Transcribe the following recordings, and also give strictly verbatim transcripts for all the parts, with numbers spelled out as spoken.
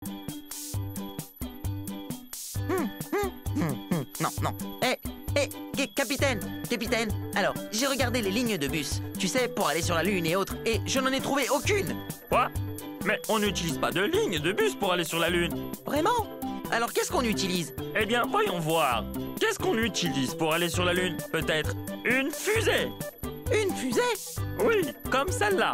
Hum, hum, hum, hum. Non, non. Hé, hé, hé, capitaine, capitaine. Alors, j'ai regardé les lignes de bus, tu sais, pour aller sur la Lune et autres, et je n'en ai trouvé aucune. Quoi? Mais on n'utilise pas de ligne de bus pour aller sur la Lune. Vraiment? Alors, qu'est-ce qu'on utilise? Eh bien, voyons voir. Qu'est-ce qu'on utilise pour aller sur la Lune? Peut-être une fusée? Une fusée? Oui, comme celle-là.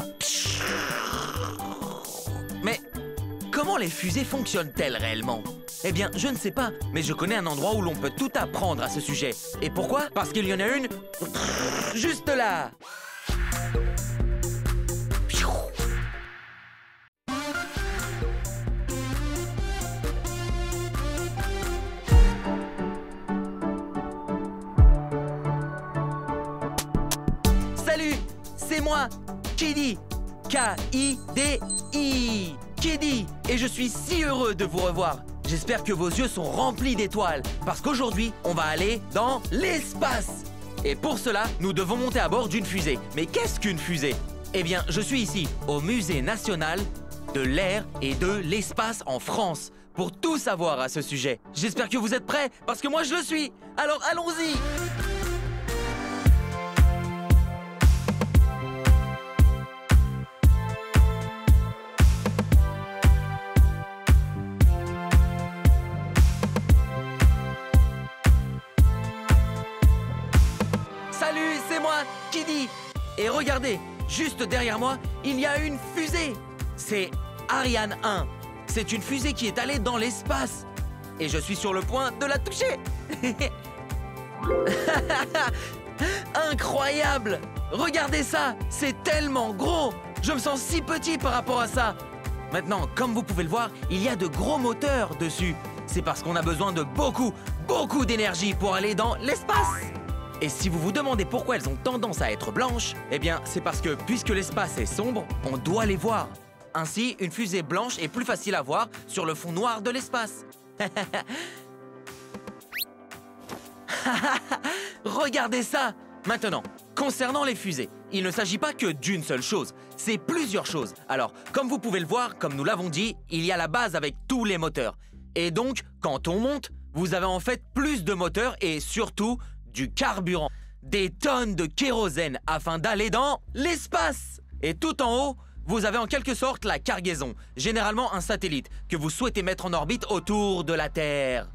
Mais comment les fusées fonctionnent-elles réellement? Eh bien, je ne sais pas, mais je connais un endroit où l'on peut tout apprendre à ce sujet. Et pourquoi? Parce qu'il y en a une juste là. Salut, c'est moi, Kiddy, K I D I, Kiddy, et je suis si heureux de vous revoir. J'espère que vos yeux sont remplis d'étoiles, parce qu'aujourd'hui, on va aller dans l'espace. Et pour cela, nous devons monter à bord d'une fusée. Mais qu'est-ce qu'une fusée? Eh bien, je suis ici, au Musée national de l'air et de l'espace en France, pour tout savoir à ce sujet. J'espère que vous êtes prêts, parce que moi je le suis. Alors allons-y! Salut, c'est moi, Kiddy. Et regardez, juste derrière moi, il y a une fusée. C'est Ariane un. C'est une fusée qui est allée dans l'espace. Et je suis sur le point de la toucher. Incroyable! Regardez ça, c'est tellement gros. Je me sens si petit par rapport à ça. Maintenant, comme vous pouvez le voir, il y a de gros moteurs dessus. C'est parce qu'on a besoin de beaucoup, beaucoup d'énergie pour aller dans l'espace. Et si vous vous demandez pourquoi elles ont tendance à être blanches, eh bien, c'est parce que puisque l'espace est sombre, on doit les voir. Ainsi, une fusée blanche est plus facile à voir sur le fond noir de l'espace. Regardez ça! Maintenant, concernant les fusées, il ne s'agit pas que d'une seule chose, c'est plusieurs choses. Alors, comme vous pouvez le voir, comme nous l'avons dit, il y a la base avec tous les moteurs. Et donc, quand on monte, vous avez en fait plus de moteurs et surtout du carburant. Des tonnes de kérosène afin d'aller dans l'espace. Et tout en haut, vous avez en quelque sorte la cargaison, généralement un satellite, que vous souhaitez mettre en orbite autour de la Terre.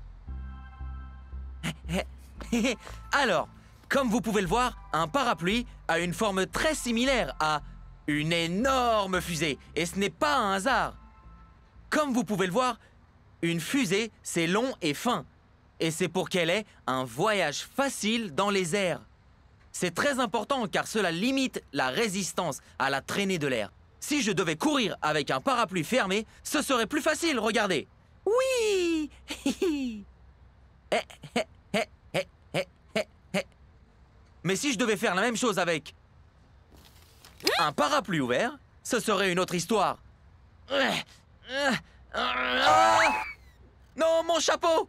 Alors, comme vous pouvez le voir, un parapluie a une forme très similaire à une énorme fusée. Et ce n'est pas un hasard. Comme vous pouvez le voir, une fusée, c'est long et fin. Et c'est pour qu'elle ait un voyage facile dans les airs. C'est très important car cela limite la résistance à la traînée de l'air. Si je devais courir avec un parapluie fermé, ce serait plus facile, regardez. Oui. Mais si je devais faire la même chose avec un parapluie ouvert, ce serait une autre histoire. Non, mon chapeau!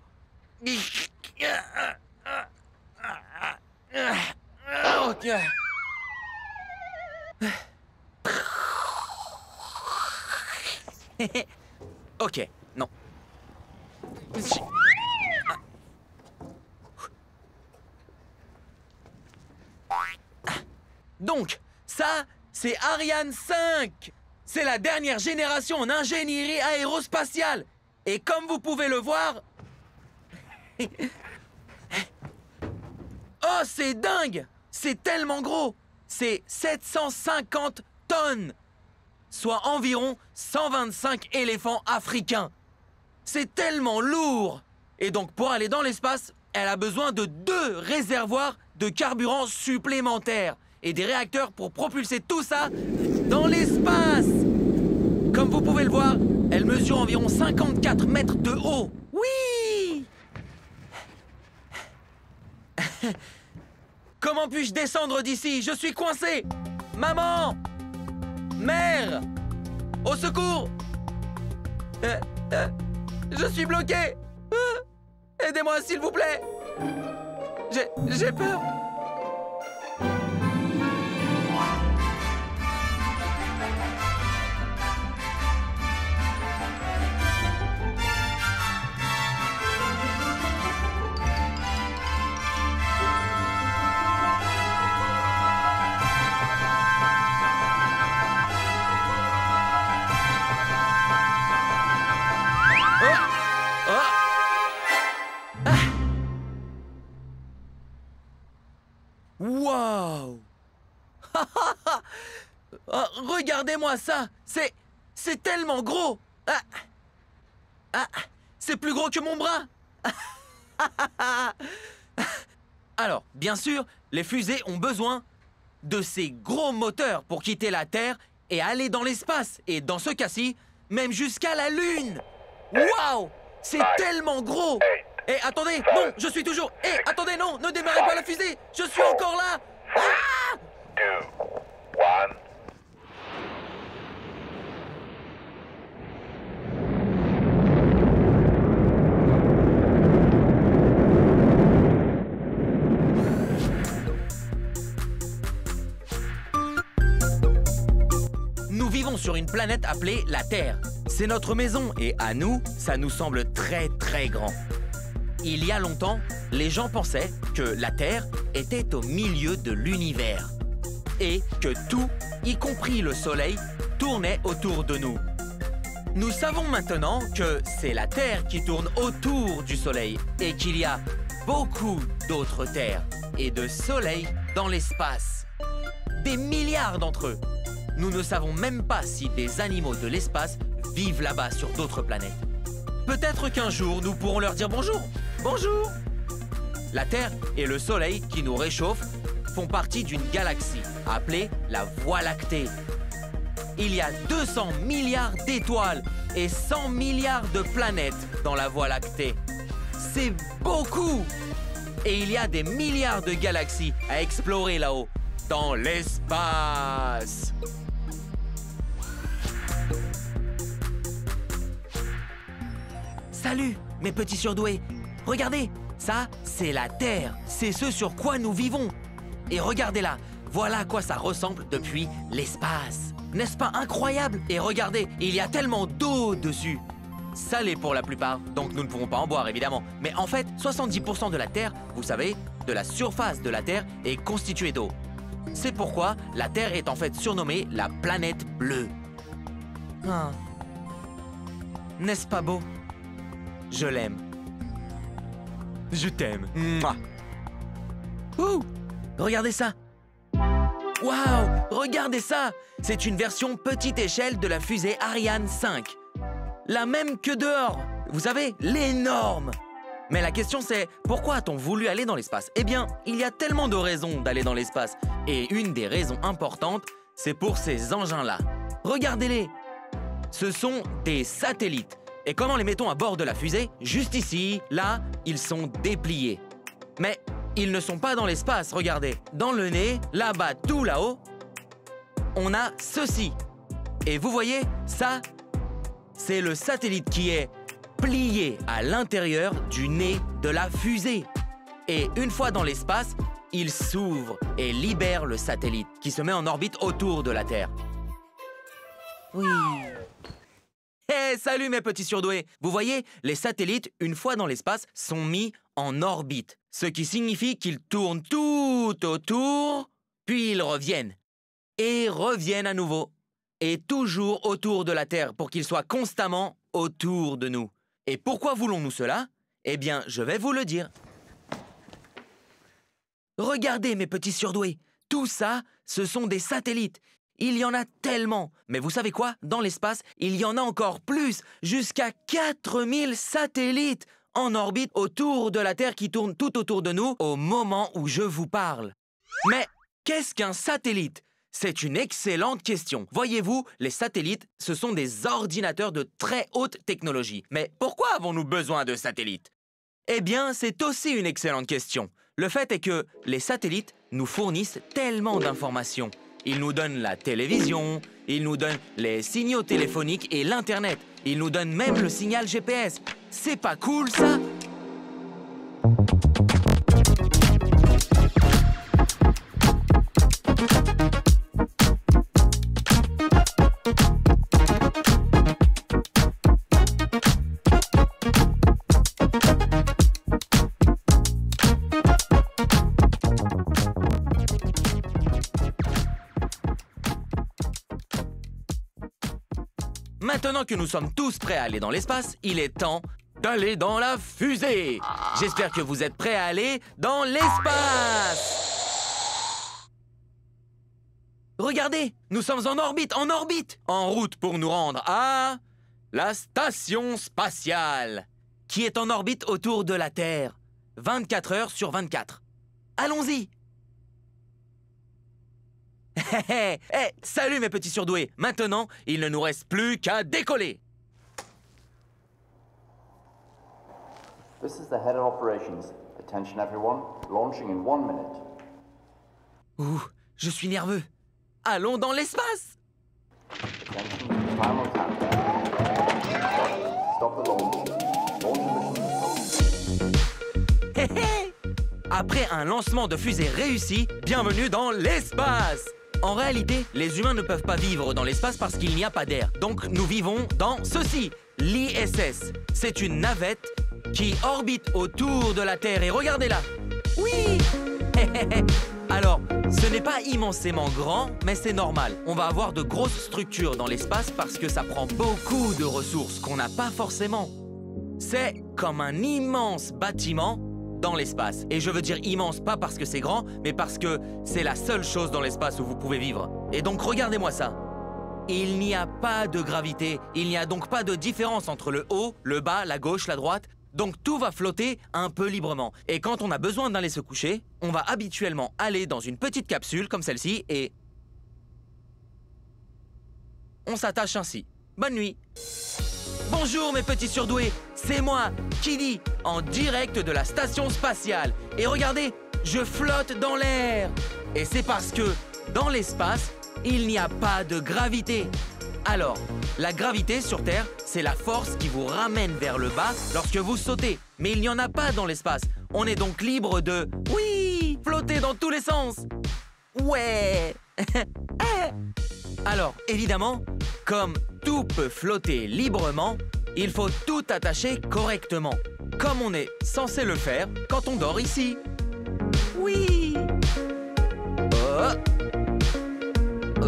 Ok, non. Donc, ça, c'est Ariane cinq. C'est la dernière génération en ingénierie aérospatiale. Et comme vous pouvez le voir... Oh, c'est dingue! C'est tellement gros! C'est sept cent cinquante tonnes! Soit environ cent vingt-cinq éléphants africains. C'est tellement lourd! Et donc, pour aller dans l'espace, elle a besoin de deux réservoirs de carburant supplémentaires et des réacteurs pour propulser tout ça dans l'espace! Comme vous pouvez le voir, elle mesure environ cinquante-quatre mètres de haut. Oui! Comment puis-je descendre d'ici? Je suis coincé! Maman! Mère! Au secours! euh, euh, Je suis bloqué! euh, Aidez-moi, s'il vous plaît! J'ai... j'ai peur! Oh. Ah. Wow. Oh, regardez-moi ça. C'est... c'est tellement gros. Ah. Ah. C'est plus gros que mon bras. Alors, bien sûr, les fusées ont besoin de ces gros moteurs pour quitter la Terre et aller dans l'espace. Et dans ce cas-ci, même jusqu'à la Lune. Waouh! C'est tellement gros! Et attendez, non, je suis toujours... Et attendez, non, ne démarrez pas la fusée! Je suis encore là! Ah! Two, one. Nous vivons sur une planète appelée la Terre. C'est notre maison et à nous, ça nous semble très très grand. Il y a longtemps, les gens pensaient que la Terre était au milieu de l'univers et que tout, y compris le Soleil, tournait autour de nous. Nous savons maintenant que c'est la Terre qui tourne autour du Soleil et qu'il y a beaucoup d'autres terres et de soleils dans l'espace. Des milliards d'entre eux. Nous ne savons même pas si des animaux de l'espace vivent là-bas sur d'autres planètes. Peut-être qu'un jour, nous pourrons leur dire bonjour. Bonjour! La Terre et le Soleil qui nous réchauffent font partie d'une galaxie appelée la Voie lactée. Il y a deux cents milliards d'étoiles et cent milliards de planètes dans la Voie lactée. C'est beaucoup! Et il y a des milliards de galaxies à explorer là-haut, dans l'espace. Salut, mes petits surdoués. Regardez, ça, c'est la Terre. C'est ce sur quoi nous vivons. Et regardez-la, voilà à quoi ça ressemble depuis l'espace. N'est-ce pas incroyable? Et regardez, il y a tellement d'eau dessus. Salée pour la plupart, donc nous ne pourrons pas en boire évidemment. Mais en fait, soixante-dix pour cent de la Terre, vous savez, de la surface de la Terre est constituée d'eau. C'est pourquoi la Terre est en fait surnommée la planète bleue. Ah. N'est-ce pas beau? Je l'aime. Je t'aime. Mouah. Ouh! Regardez ça! Waouh! Regardez ça! C'est une version petite échelle de la fusée Ariane cinq. La même que dehors. Vous savez, l'énorme! Mais la question c'est, pourquoi a-t-on voulu aller dans l'espace? Eh bien, il y a tellement de raisons d'aller dans l'espace. Et une des raisons importantes, c'est pour ces engins-là. Regardez-les! Ce sont des satellites. Et comment les mettons à bord de la fusée? Juste ici, là, ils sont dépliés. Mais ils ne sont pas dans l'espace, regardez. Dans le nez, là-bas, tout là-haut, on a ceci. Et vous voyez, ça, c'est le satellite qui est plié à l'intérieur du nez de la fusée. Et une fois dans l'espace, il s'ouvre et libère le satellite qui se met en orbite autour de la Terre. Oui. Hé, hey, salut mes petits surdoués! Vous voyez, les satellites, une fois dans l'espace, sont mis en orbite. Ce qui signifie qu'ils tournent tout autour, puis ils reviennent. Et reviennent à nouveau. Et toujours autour de la Terre pour qu'ils soient constamment autour de nous. Et pourquoi voulons-nous cela? Eh bien, je vais vous le dire. Regardez mes petits surdoués. Tout ça, ce sont des satellites. Il y en a tellement. Mais vous savez quoi? Dans l'espace, il y en a encore plus. Jusqu'à quatre mille satellites en orbite autour de la Terre qui tournent tout autour de nous au moment où je vous parle. Mais qu'est-ce qu'un satellite? C'est une excellente question. Voyez-vous, les satellites, ce sont des ordinateurs de très haute technologie. Mais pourquoi avons-nous besoin de satellites? Eh bien, c'est aussi une excellente question. Le fait est que les satellites nous fournissent tellement d'informations. Ils nous donnent la télévision, ils nous donnent les signaux téléphoniques et l'Internet. Ils nous donnent même le signal G P S. C'est pas cool, ça? Maintenant maintenant que nous sommes tous prêts à aller dans l'espace, il est temps d'aller dans la fusée. J'espère que vous êtes prêts à aller dans l'espace. Regardez, nous sommes en orbite, en orbite, en route pour nous rendre à la station spatiale, qui est en orbite autour de la Terre, vingt-quatre heures sur vingt-quatre. Allons-y. Hé hé hé, salut mes petits surdoués. Maintenant, il ne nous reste plus qu'à décoller. This is the head of operations. Attention everyone. Launching in one minute. Ouh, je suis nerveux. Allons dans l'espace. Attention to the final countdown. Stop the launch. Launch mission stop. Hé hé. Après un lancement de fusée réussi, bienvenue dans l'espace. En réalité, les humains ne peuvent pas vivre dans l'espace parce qu'il n'y a pas d'air. Donc nous vivons dans ceci, l'I S S. C'est une navette qui orbite autour de la Terre. Et regardez-la. Oui. Alors, ce n'est pas immensément grand, mais c'est normal. On va avoir de grosses structures dans l'espace parce que ça prend beaucoup de ressources qu'on n'a pas forcément. C'est comme un immense bâtiment dans l'espace. Et je veux dire immense, pas parce que c'est grand, mais parce que c'est la seule chose dans l'espace où vous pouvez vivre. Et donc, regardez-moi ça. Il n'y a pas de gravité. Il n'y a donc pas de différence entre le haut, le bas, la gauche, la droite. Donc tout va flotter un peu librement. Et quand on a besoin d'aller se coucher, on va habituellement aller dans une petite capsule comme celle-ci et... on s'attache ainsi. Bonne nuit. Bonjour mes petits surdoués, c'est moi, Kiddy, en direct de la station spatiale. Et regardez, je flotte dans l'air. Et c'est parce que, dans l'espace, il n'y a pas de gravité. Alors, la gravité sur Terre, c'est la force qui vous ramène vers le bas lorsque vous sautez. Mais il n'y en a pas dans l'espace. On est donc libre de... oui, flotter dans tous les sens. Ouais. Alors, évidemment, comme tout peut flotter librement, il faut tout attacher correctement, comme on est censé le faire quand on dort ici. Oui. Oh. Oh.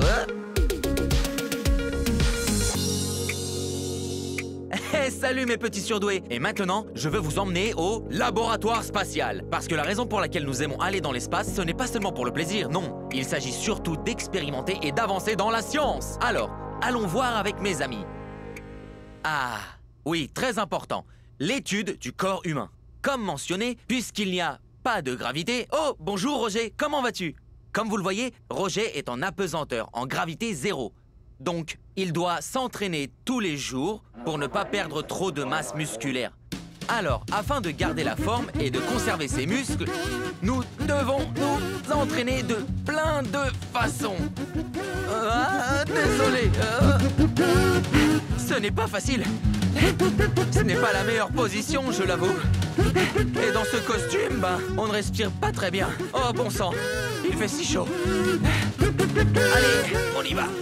Hey, salut mes petits surdoués. Et maintenant, je veux vous emmener au laboratoire spatial. Parce que la raison pour laquelle nous aimons aller dans l'espace, ce n'est pas seulement pour le plaisir, non. Il s'agit surtout d'expérimenter et d'avancer dans la science. Alors, allons voir avec mes amis. Ah, oui, très important. L'étude du corps humain. Comme mentionné, puisqu'il n'y a pas de gravité... Oh, bonjour Roger, comment vas-tu? Comme vous le voyez, Roger est en apesanteur, en gravité zéro. Donc, il doit s'entraîner tous les jours pour ne pas perdre trop de masse musculaire. Alors, afin de garder la forme et de conserver ses muscles, nous devons nous entraîner de plein de façons. Ah, désolé. Euh, ce n'est pas facile. Ce n'est pas la meilleure position, je l'avoue. Et dans ce costume, ben, on ne respire pas très bien. Oh, bon sang, il fait si chaud. Allez, on y va.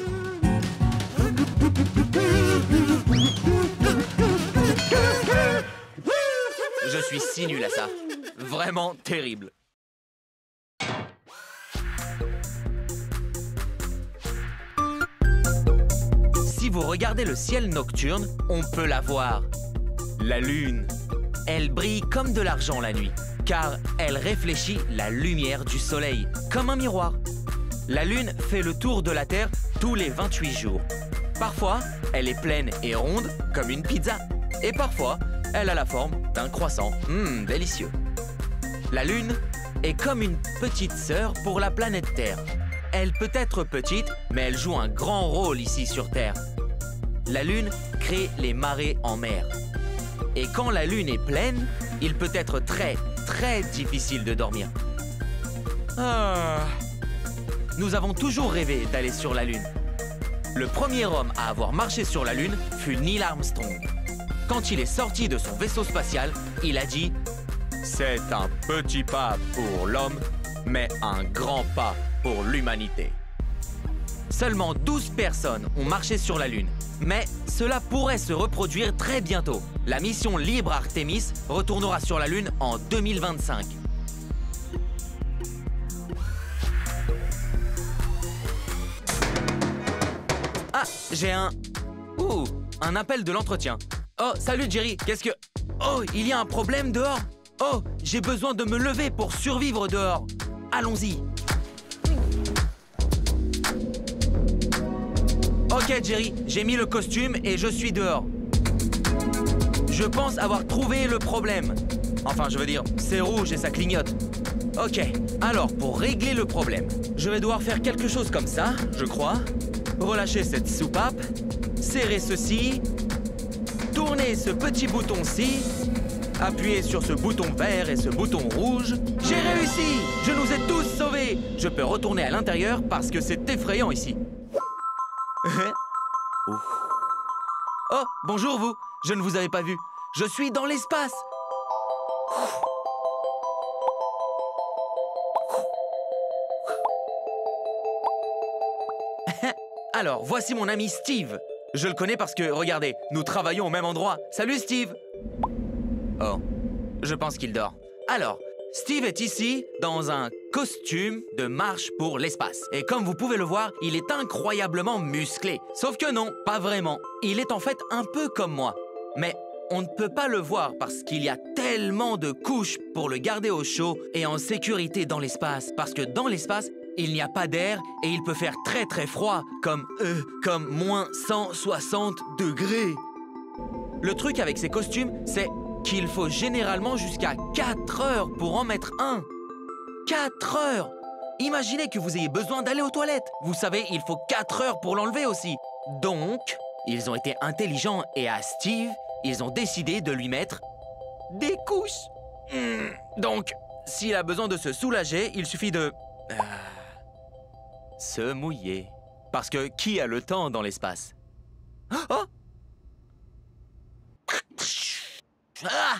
Je suis si nul à ça. Vraiment terrible. Si vous regardez le ciel nocturne, on peut la voir. La lune. Elle brille comme de l'argent la nuit, car elle réfléchit la lumière du soleil, comme un miroir. La lune fait le tour de la Terre tous les vingt-huit jours. Parfois, elle est pleine et ronde, comme une pizza. Et parfois, elle a la forme d'un croissant. Hum, délicieux. La Lune est comme une petite sœur pour la planète Terre. Elle peut être petite, mais elle joue un grand rôle ici sur Terre. La Lune crée les marées en mer. Et quand la Lune est pleine, il peut être très, très difficile de dormir. Ah. Nous avons toujours rêvé d'aller sur la Lune. Le premier homme à avoir marché sur la Lune fut Neil Armstrong. Quand il est sorti de son vaisseau spatial, il a dit « C'est un petit pas pour l'homme, mais un grand pas pour l'humanité. » Seulement douze personnes ont marché sur la Lune, mais cela pourrait se reproduire très bientôt. La mission Libre Artemis retournera sur la Lune en deux mille vingt-cinq. Ah, j'ai un... Ouh, un appel de l'entretien. Oh, salut Jerry, qu'est-ce que... Oh, il y a un problème dehors? Oh, j'ai besoin de me lever pour survivre dehors. Allons-y. Ok Jerry, j'ai mis le costume et je suis dehors. Je pense avoir trouvé le problème. Enfin, je veux dire, c'est rouge et ça clignote. Ok, alors pour régler le problème, je vais devoir faire quelque chose comme ça, je crois. Relâcher cette soupape, serrer ceci, tourner ce petit bouton-ci, appuyer sur ce bouton vert et ce bouton rouge. J'ai réussi! Je nous ai tous sauvés! Je peux retourner à l'intérieur parce que c'est effrayant ici. Oh, bonjour vous! Je ne vous avais pas vu. Je suis dans l'espace! Alors, voici mon ami Steve. Je le connais parce que, regardez, nous travaillons au même endroit. Salut Steve! Oh, je pense qu'il dort. Alors, Steve est ici dans un costume de marche pour l'espace. Et comme vous pouvez le voir, il est incroyablement musclé. Sauf que non, pas vraiment. Il est en fait un peu comme moi. Mais on ne peut pas le voir parce qu'il y a tellement de couches pour le garder au chaud et en sécurité dans l'espace. Parce que dans l'espace, il n'y a pas d'air et il peut faire très très froid, comme, euh, comme moins cent soixante degrés. Le truc avec ces costumes, c'est qu'il faut généralement jusqu'à quatre heures pour en mettre un. quatre heures! Imaginez que vous ayez besoin d'aller aux toilettes. Vous savez, il faut quatre heures pour l'enlever aussi. Donc, ils ont été intelligents et à Steve, ils ont décidé de lui mettre des couches. Mmh. Donc, s'il a besoin de se soulager, il suffit de... Euh, se mouiller. Parce que qui a le temps dans l'espace? Oh! Ah!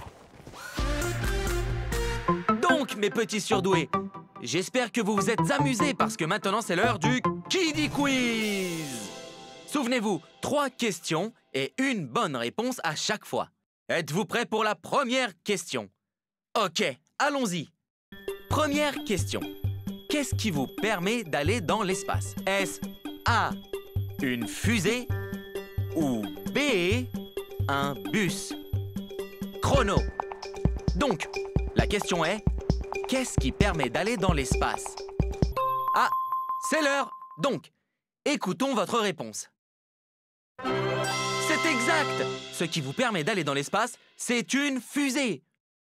Donc, mes petits surdoués, j'espère que vous vous êtes amusés parce que maintenant c'est l'heure du Kiddy Quiz. Souvenez-vous, trois questions et une bonne réponse à chaque fois. Êtes-vous prêts pour la première question? Ok, allons-y. Première question. Qu'est-ce qui vous permet d'aller dans l'espace? Est-ce A, une fusée ou B, un bus? Chrono. Donc, la question est, qu'est-ce qui permet d'aller dans l'espace? Ah, c'est l'heure. Donc, écoutons votre réponse. C'est exact. Ce qui vous permet d'aller dans l'espace, c'est une fusée.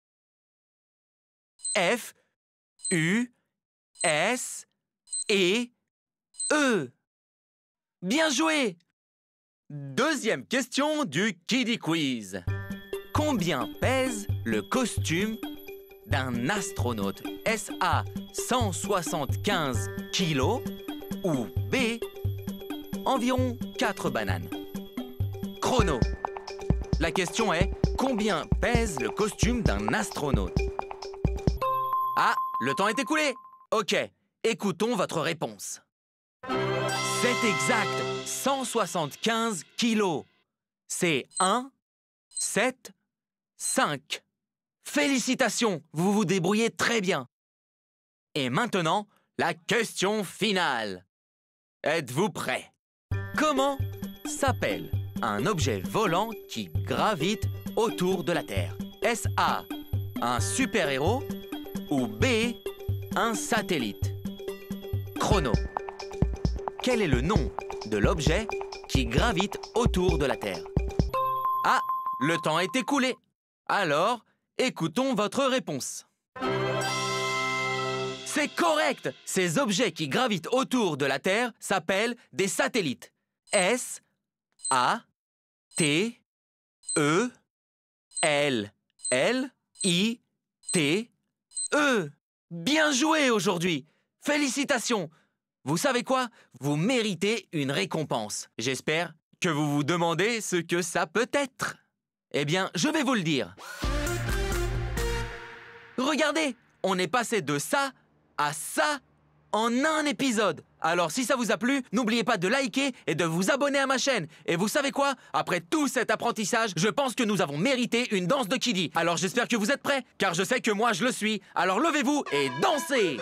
F, U, S, E, E. Bien joué. Deuxième question du Kiddy Quiz. Combien pèse le costume d'un astronaute? Est-ce A, cent soixante-quinze kilos ou B, environ quatre bananes? Chrono. La question est, combien pèse le costume d'un astronaute? Ah, le temps est écoulé. Ok, écoutons votre réponse. C'est exact, cent soixante-quinze kilos. C'est un, sept, cinq. Félicitations, vous vous débrouillez très bien. Et maintenant, la question finale. Êtes-vous prêts? Comment s'appelle un objet volant qui gravite autour de la Terre? Est-ce A, un super-héros ou B, un satellite? Chrono. Quel est le nom de l'objet qui gravite autour de la Terre? Ah, le temps est écoulé. Alors, écoutons votre réponse. C'est correct! Ces objets qui gravitent autour de la Terre s'appellent des satellites. S, A, T, E, L, L, I, T, E. Bien joué aujourd'hui! Félicitations! Vous savez quoi? Vous méritez une récompense. J'espère que vous vous demandez ce que ça peut être. Eh bien, je vais vous le dire. Regardez, on est passé de ça à ça en un épisode. Alors, si ça vous a plu, n'oubliez pas de liker et de vous abonner à ma chaîne. Et vous savez quoi? Après tout cet apprentissage, je pense que nous avons mérité une danse de Kiddy. Alors, j'espère que vous êtes prêts, car je sais que moi, je le suis. Alors, levez-vous et dansez!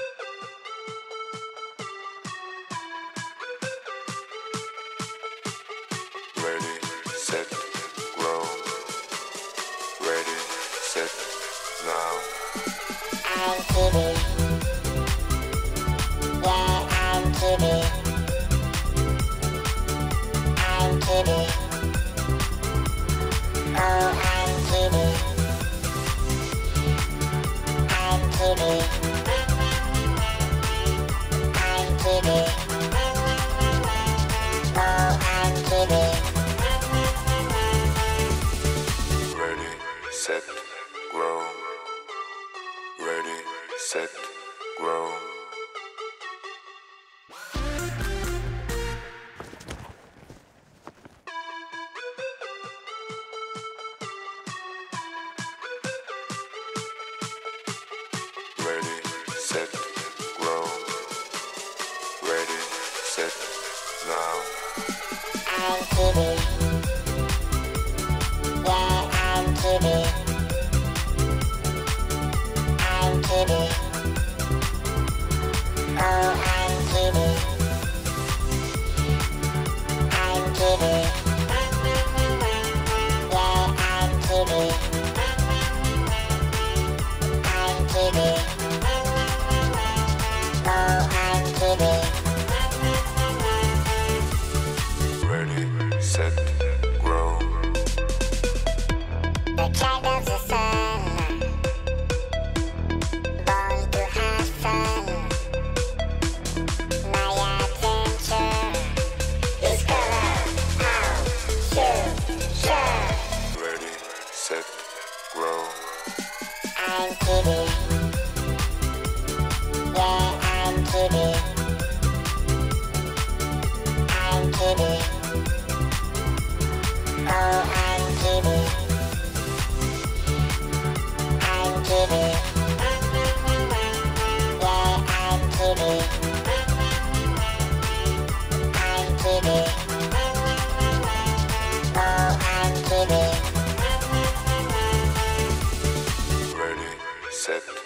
Ready. Set, grow. Ready, set, grow. Ready, set, grow. Ready, set, now. I'm kidding. Yeah, I'm kidding. I'm kidding. Oh, I'm kidding. I'm kidding. Yeah, I'm kidding. I'm kidding. Oh, I'm kidding. Ready, set, grow. The child of the sun, born to have fun. My adventure is color, how, shoot, sure. Ready, set, grow. I'm kidding. Yeah, I'm kidding. I'm kidding. Oh, I'm kidding. I'm kidding. Yeah, I'm kidding. I'm kidding. Oh, I'm kidding. Ready, set,